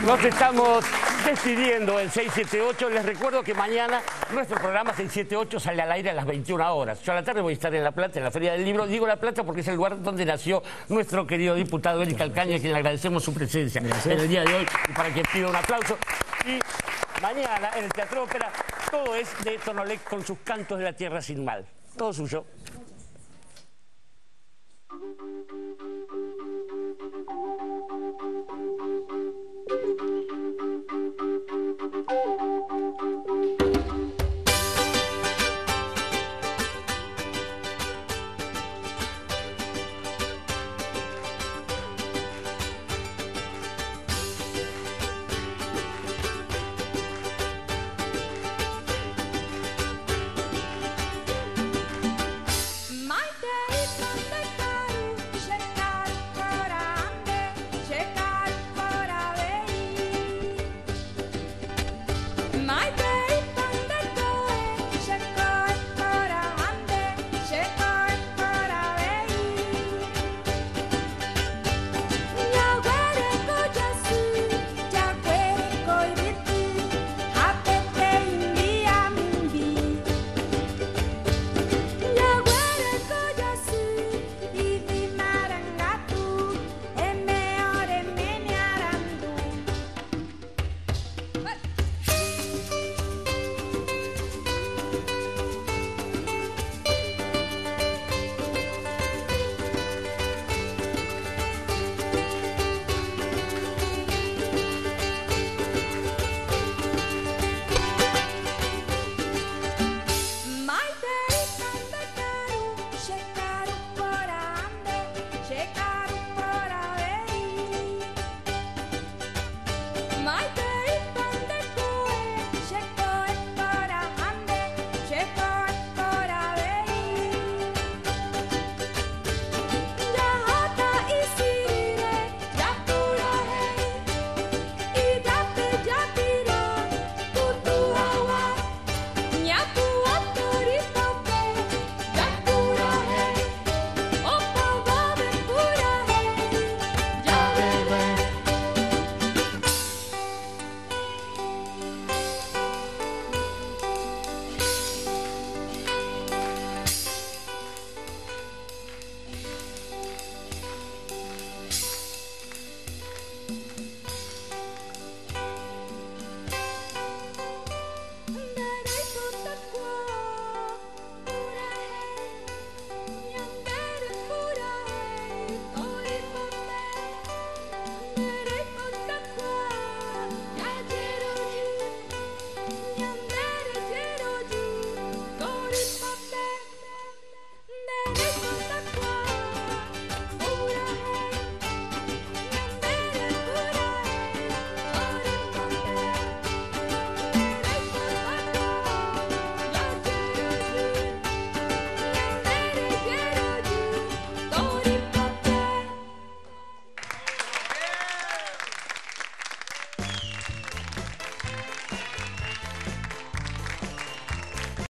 Nos estamos despidiendo el 678. Les recuerdo que mañana nuestro programa 678 sale al aire a las 21 horas. Yo a la tarde voy a estar en La Plata, en la Feria del Libro. Digo La Plata porque es el lugar donde nació nuestro querido diputado Eric Calcaño, a quien le agradecemos su presencia en el día de hoy y para quien pido un aplauso. Y mañana en el Teatro Ópera todo es de Tonolec con sus cantos de la tierra sin mal. Todo suyo.